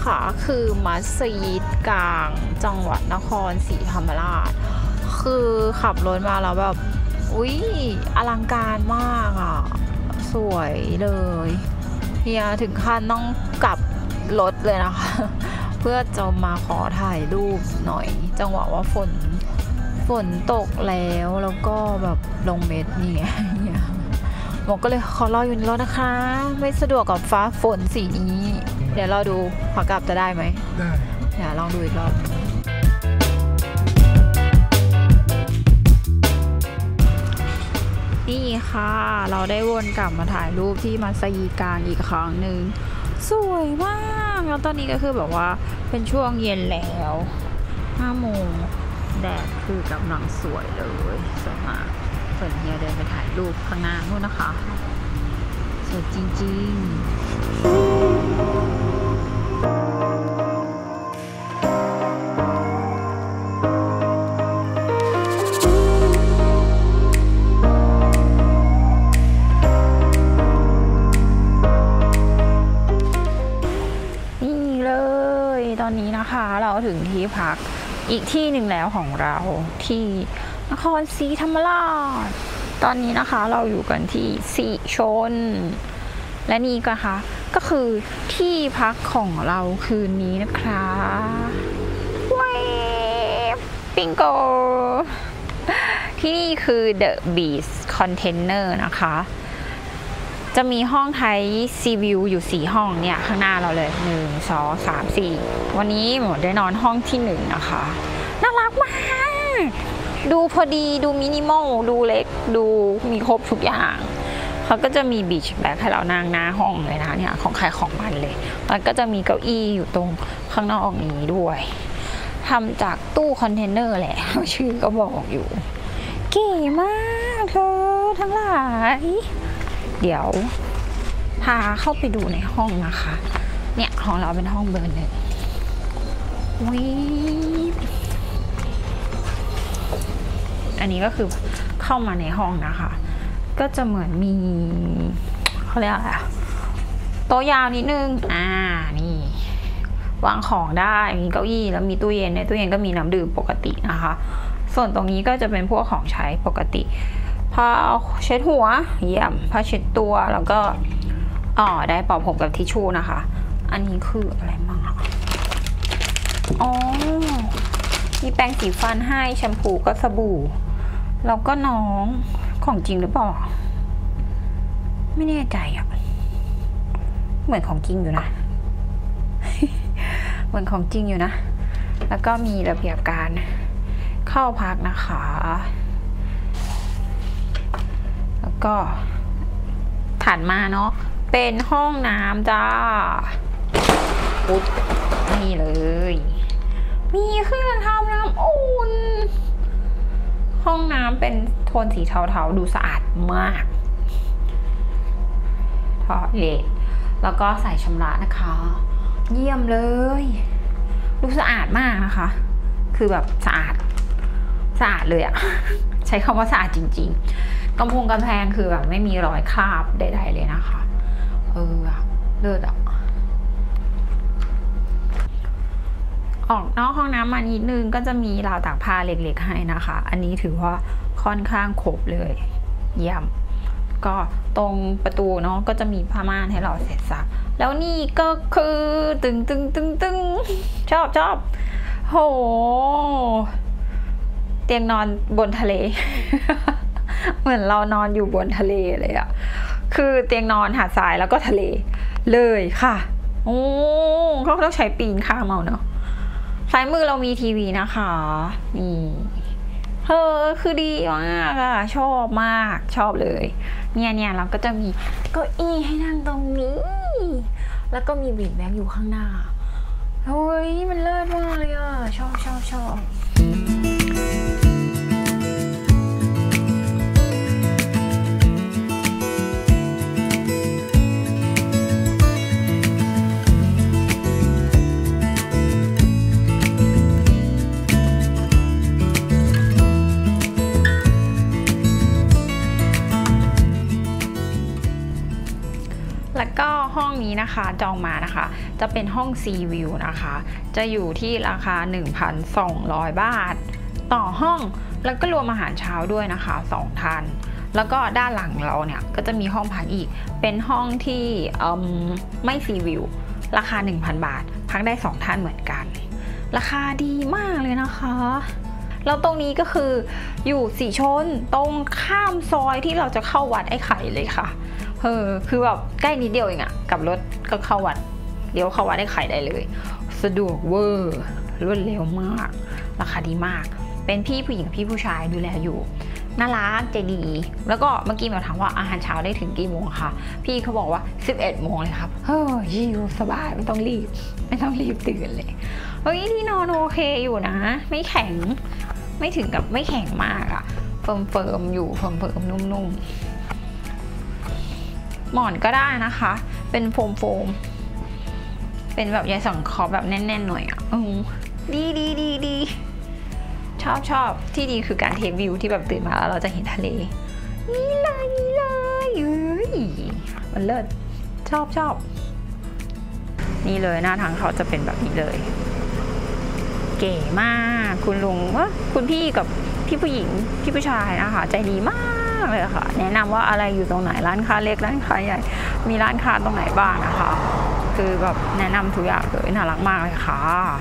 นะคะคือมัสยิดกลางจังหวัดนครศรีธรรมราชคือขับรถมาแล้วแบบอุ๊ยอลังการมากอ่ะสวยเลยเฮียถึงขั้นต้องกลับรถเลยนะคะเพื่อจะมาขอถ่ายรูปหน่อยจังหวะว่าฝนตกแล้วก็แบบลงเม็ดนี่ไงหมอก็เลยขอรออยู่ในรถนะคะไม่สะดวกกับฟ้าฝนสีนี้เดี๋ยวเราดูขากลับจะได้ไหมได้เดี๋ยวลองดูอีกรอบนี่ค่ะเราได้วนกลับมาถ่ายรูปที่มัสยิดกลางอีกครั้งหนึ่งสวยมากแล้วตอนนี้ก็คือแบบว่าเป็นช่วงเย็นแล้ว5 โมงแดดคือกำลังสวยเลยสวยมากส่วนเฮียเดินไปถ่ายรูปข้างหน้านู่นนะคะสวยจริงๆนี่เลยตอนนี้นะคะเราถึงที่พักอีกที่หนึ่งแล้วของเราที่นครศรีธรรมราชตอนนี้นะคะเราอยู่กันที่สิชนและนี่ก็คือที่พักของเราคืนนี้นะคะว้าวปิงโกที่นี่คือ The Beach Container นะคะจะมีห้องไทยซีวิวอยู่4 ห้องเนี่ยข้างหน้าเราเลย1 2 3 4วันนี้หมดได้นอนห้องที่1นะคะน่ารักมากดูพอดีดูมินิมอลดูเล็กดูมีครบทุกอย่างเขาก็จะมีบีชแบ็คให้เรานั่งหน้าห้องเลยนะเนี่ยของใครของมันเลยมันก็จะมีเก้าอี้อยู่ตรงข้างนอกนี้ด้วยทำจากตู้คอนเทนเนอร์แหละชื่อก็บอกอยู่เก๋มากเธอทั้งหลายเดี๋ยวพาเข้าไปดูในห้องนะคะเนี่ยของเราเป็นห้องเบอร์ 1วิอันนี้ก็คือเข้ามาในห้องนะคะก็จะเหมือนมีเขาเรียกอะไรโต๊ะยาวนิดนึงนี่วางของได้มีเก้าอี้แล้วมีตู้เย็นในตู้เย็นก็มีน้ำดื่มปกตินะคะส่วนตรงนี้ก็จะเป็นพวกของใช้ปกติผ้าเช็ดหัวเยี่ยมผ้าเช็ดตัวแล้วก็ได้เป่าผมกับทิชชู่นะคะอันนี้คืออะไรบ้างมีแปรงสีฟันให้แชมพูก็สบู่แล้วก็น้องของจริงหรือเปล่าไม่แน่ใจอ่ะเหมือนของจริงอยู่นะ เหมือนของจริงอยู่นะแล้วก็มีระเบียบการเข้าพักนะคะแล้วก็ถัดมาเนาะเป็นห้องน้ำจ้าปุ๊บนี่เลยมีเครื่องทำน้ำอุ่นห้องน้ำเป็นโทนสีเทาๆดูสะอาดมากทอเลทแล้วก็ใส่ชำระนะคะเยี่ยมเลยดูสะอาดมากนะคะคือแบบสะอาดเลยอะใช้คำว่าสะอาดจริงๆกำแพงคือแบบไม่มีรอยคราบใดๆเลยนะคะเลิศอะออกนอกห้องน้ำมานิดนึงก็จะมีราวตากผ้าเล็กๆให้นะคะอันนี้ถือว่าค่อนข้างครบเลยเยี่ยมก็ตรงประตูเนาะก็จะมีผ้าม่านให้เราเสร็จสับแล้วนี่ก็คือตึงชอบโหเตียงนอนบนทะเล เหมือนเรานอนอยู่บนทะเลเลยอะคือเตียงนอนหาดทรายแล้วก็ทะเลเลยค่ะเขาต้องใช้ปีนข้ามเอาเนาะซ้ายมือเรามีทีวีนะคะนี่คือดีมากอะชอบมากชอบเลยเนี่ยเราก็จะมีเก้าอี้ให้นั่งตรงนี้แล้วก็มีบีบแบ็กอยู่ข้างหน้าเฮ้ยมันเลิศมากเลยอะชอบแล้วก็ห้องนี้นะคะจองมานะคะจะเป็นห้อง Sea View นะคะจะอยู่ที่ราคา 1,200 บาทต่อห้องแล้วก็รวมอาหารเช้าด้วยนะคะ2ท่านแล้วก็ด้านหลังเราเนี่ยก็จะมีห้องพักอีกเป็นห้องที่ไม่ Sea View ราคา 1,000 บาทพักได้2ท่านเหมือนกันราคาดีมากเลยนะคะแล้วตรงนี้ก็คืออยู่สีชนตรงข้ามซอยที่เราจะเข้าวัดไอ้ไข่เลยค่ะคือแบบใกล้นิดเดียวเองอะกับรถก็เข้าวัดเดี๋ยวเข้าวัดไอ้ไข่ได้เลยสะดวกเวอร์รวดเร็วมากราคาดีมากเป็นพี่ผู้หญิงกับพี่ผู้ชายดูแลอยู่น่ารักใจดีแล้วก็เมื่อกี้เราถามว่าอาหารเช้าได้ถึงกี่โมงคะพี่เขาบอกว่า11 โมงเลยครับยิวสบายไม่ต้องรีบตื่นเลยที่นอนโอเคอยู่นะไม่แข็งไม่ถึงกับไม่แข็งมากอะเฟิร์มอยู่เฟิร์มนุ่มหมอนก็ได้นะคะเป็นโฟมเป็นแบบใยสังเคราะห์แบบแน่นๆหน่อยอะดีชอบที่ดีคือการเทควิวที่แบบตื่นมาแล้วเราจะเห็นทะเลนี่เลยมันเลิศชอบนี่เลยหน้าทางเขาจะเป็นแบบนี้เลยเก๋มากคุณลุงคุณพี่กับพี่ผู้หญิงพี่ผู้ชายนะคะใจดีมากเลยค่ะแนะนำว่าอะไรอยู่ตรงไหนร้านค้าเล็กร้านค้าใหญ่มีร้านค้าตรงไหนบ้างนะคะคือแบบแนะนำทุกอย่างเลยน่ารักมากเลยค่ะ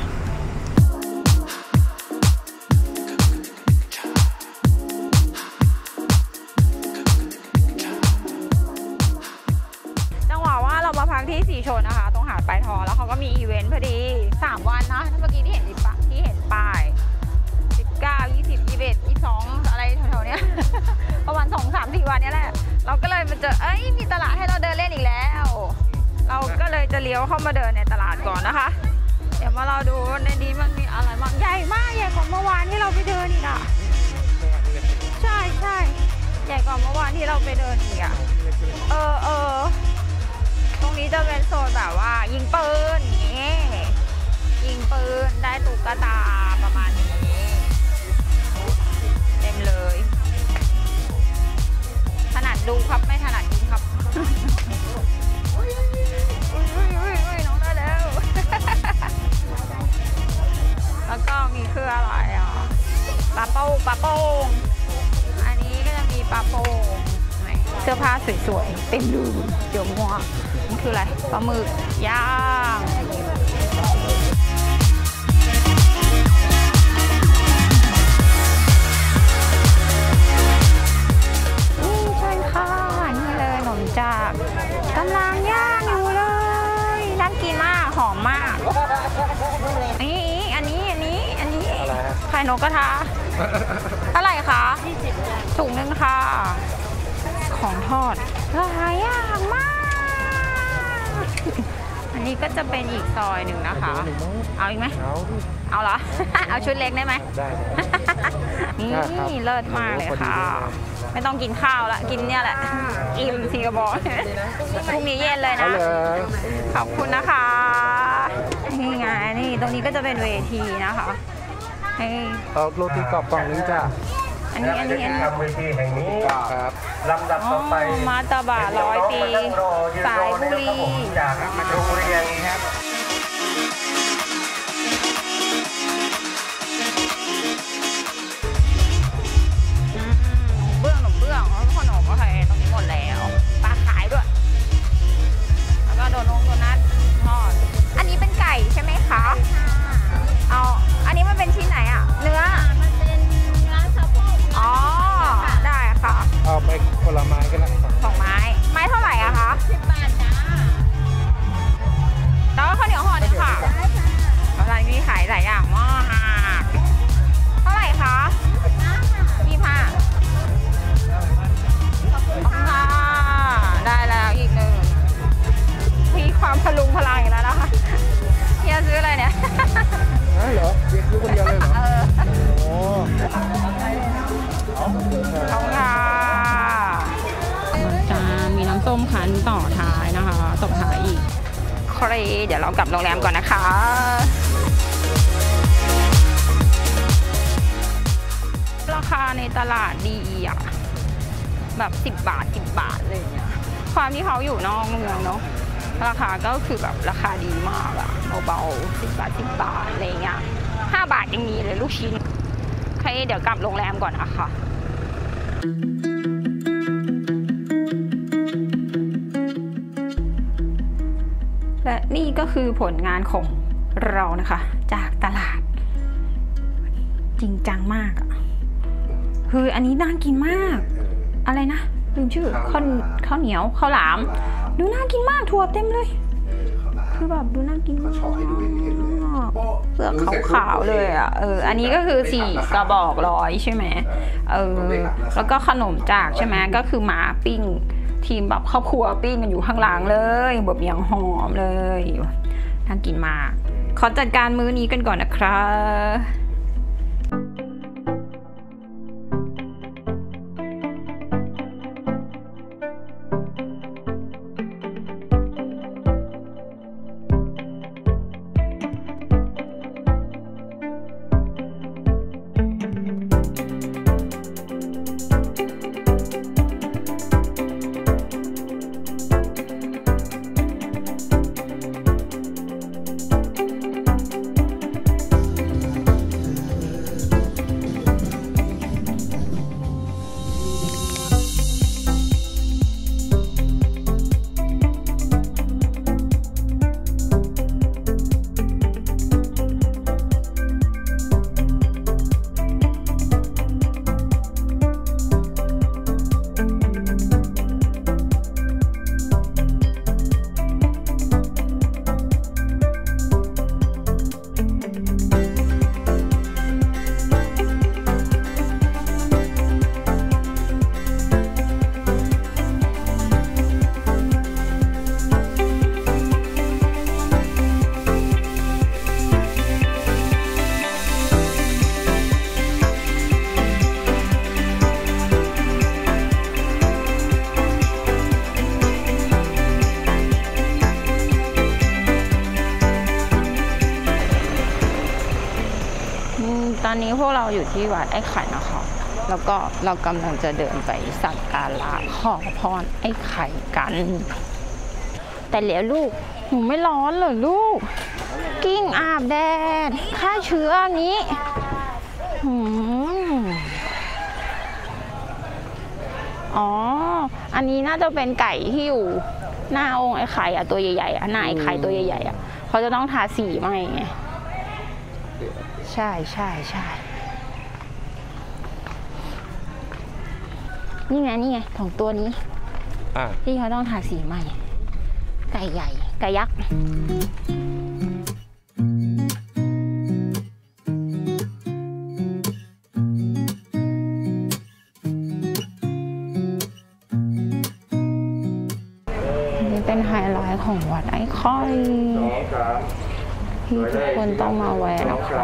มาพักที่สีชนนะคะตรงหาดปลายทองแล้วเขาก็มีอีเวนต์พอดี3 วันนะเมื่อกี้ที่เห็นป้าย19 20 21 22อะไรแถวๆเนี้ยประมาณ2 3 4 วันนี้แหละเราก็เลยมาเจอมีตลาดให้เราเดินเล่นอีกแล้วเราก็เลยจะเลี้ยวเข้ามาเดินในตลาดก่อนนะคะเดี๋ยวมาเราดูในนี้มันมีอะไรบ้างใหญ่มากใหญ่กว่าเมื่อวานที่เราไปเดินอีกอ่ะใช่ใหญ่กว่าเมื่อวานที่เราไปเดินอีกอ่ะตรงนี้จะเป็นโซนแบบว่ายิงปืนนี่ยิงปืนได้ตุ๊กตาประมาณนี้เต็มเลยถนัดดูครับไม่ถนัดยิงครับน้องได้แล้ว แล้วก็มีเครืออะไรปลาโป่งอันนี้ก็จะมีปลาโป่งเสื้อผ้าสวยๆเต็มดูเดี๋ยวมัวนี่คืออะไรปลาหมึกย่างนี่ใช่ค่ะนี่เลยขนมจากกำลังย่างอยู่เลยน่ากินมากหอมมากอันนี้ไข่นกกระทะเท่าไหร่คะถุงนึงค่ะของทอดหลายอย่างมากอันนี้ก็จะเป็นอีกซอยหนึ่งนะคะเอาอีกไหมเอาเหรอ เอาชุดเล็กได้ไหมนี่เลิศมากเลยค่ะไม่ต้องกินข้าวละกินเนี่ยแหละอิ่มสิงคโปร์พรุ่งนี้เย็นเลยนะขอบคุณนะคะนี่ไงนี่ตรงนี้ก็จะเป็นเวทีนะคะเอาโรตีกรอบกล่องนึงจ้ะอันนี้เวทีแห่งนี้ครับลำดับต่อไปมาตาบะ100 ปีสายบุรีจากโรงเรียนครับเบื้องขนมโอเคตรงนี้หมดแล้วปลาขายด้วยแล้วก็โดนัททอดอันนี้เป็นไก่ใช่ไหมคะเอาอันนี้มันเป็นชิ้นไหนอะเนื้อมันเป็นเนื้อสะโพกได้ค่ะเอาไปคนละไม้กันละ 2 ไม้เท่าไหร่อะคะ10 บาทจ้าแล้วก็ข้าวเหนียวห่อนึงค่ะอะไรมีขายหลายอย่างมากเท่าไหร่คะ25ขอบคุณค่ะได้แล้วอีกหนึ่งมีความพลุงพลังอีกแล้วนะคะเฮียซื้ออะไรเนี่ยเหรอเฮียซื้อคนเดียวเลยเหรอโอ้ขอบคุณค่ะจะมีน้ำส้มคั้นต่อท้ายนะคะตบท้ายอีกเดี๋ยวเรากลับโรงแรมก่อนนะคะราคาในตลาดดีอ่ะแบบ10 บาทเลยเนี่ยความที่เขาอยู่นอกเมืองเนาะราคาก็คือแบบราคาดีมากอะเบาๆ10 บาท10 บาทอะไรเงี้ย5 บาทยังมีเลยลูกชิ้นโอเคเดี๋ยวกลับโรงแรมก่อนนะคะและนี่ก็คือผลงานของเรานะคะจากตลาดจริงจังมากอะคืออันนี้น่ากินมากอะไรนะลืมชื่อข้าวเหนียวข้าวหลามดูน่ากินมากถั่วเต็มเลยคือแบบดูน่ากินมากเปลือกขาวๆเลยอ่ะอันนี้ก็คือ4 กระบอก100ใช่ไหมแล้วก็ขนมจากใช่ไหมก็คือหมาปิ้งทีมแบบครอบครัวปิ้งกันอยู่ข้างหลังเลยแบบอย่างหอมเลยน่ากินมากขอจัดการมื้อนี้กันก่อนนะครับตอนนี้พวกเราอยู่ที่วัดไอ้ไข่นะคะแล้วก็เรากำลังจะเดินไปสักการะขอพรไอ้ไข่กันแต่เหลียวลูกหนูไม่ร้อนเหรอลูกกิ้งอาบแดดฆ่าเชื้อนี้อ๋ออันนี้น่าจะเป็นไก่ที่อยู่หน้าองค์ไอ้ไข่อะตัวใหญ่ๆอะหน้าไอ้ไข่ตัวใหญ่ๆอะเขาจะต้องทาสีไหมไงใช่นี่ไงของตัวนี้ที่เขาต้องทาสีใหม่ไก่ใหญ่ไก่ยักษ์นี่เป็นไฮไลท์ของวัดไอ้ค่อยที่ทุกคนต้องมาแวะนะคะ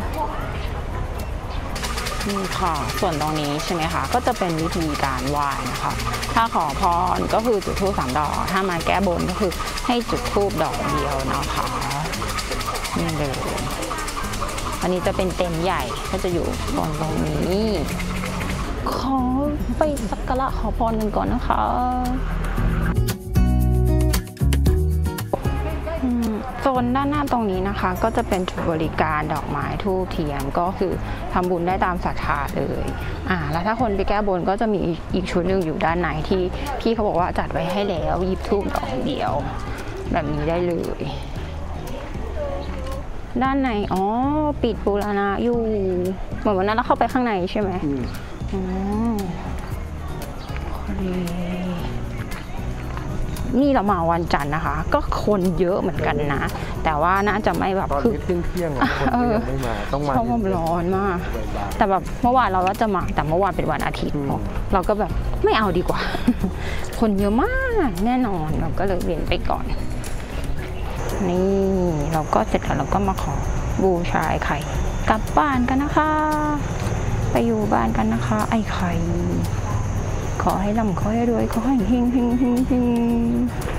นี่ค่ะส่วนตรงนี้ใช่ไหมคะก็จะเป็นวิธีการไหว้นะคะถ้าขอพรก็คือจุดธูป3 ดอกถ้ามาแก้บนก็คือให้จุดธูปดอกเดียวนะคะนี่เลยอันนี้จะเป็นเต็นท์ใหญ่ก็จะอยู่ตรงนี้ขอไปสักการะขอพรกันก่อนนะคะโซนด้านหน้าตรงนี้นะคะก็จะเป็นจุดบริการดอกไม้ธูปเทียนก็คือทำบุญได้ตามศรัทธาเลยแล้วถ้าคนไปแก้บนก็จะมีอีกชุดหนึ่งอยู่ด้านในที่พี่เขาบอกว่าจัดไว้ให้แล้วหยิบธูปดอกเดียวแบบนี้ได้เลยด้านในปิดบูรณะอยู่เหมือนวันนั้นเราเข้าไปข้างในใช่ไหมนี่เรามาวันจันทร์นะคะก็คนเยอะเหมือนกันนะแต่ว่าน่าจะไม่แบบคือเที่ยงคนยังไม่มาต้องมาเพราะว่าร้อนมากแต่แบบเมื่อวานเราว่าจะมาแต่เมื่อวานเป็นวันอาทิตย์เราก็แบบไม่เอาดีกว่าคนเยอะมากแน่นอนเราก็เลยเวียนไปก่อนนี่เราก็เสร็จแล้วเราก็มาขอบูชาไอ้ไข่กลับบ้านกันนะคะไปอยู่บ้านกันนะคะไอ้ไข่ขอให้ร่ำขอให้รวยขอให้เฮง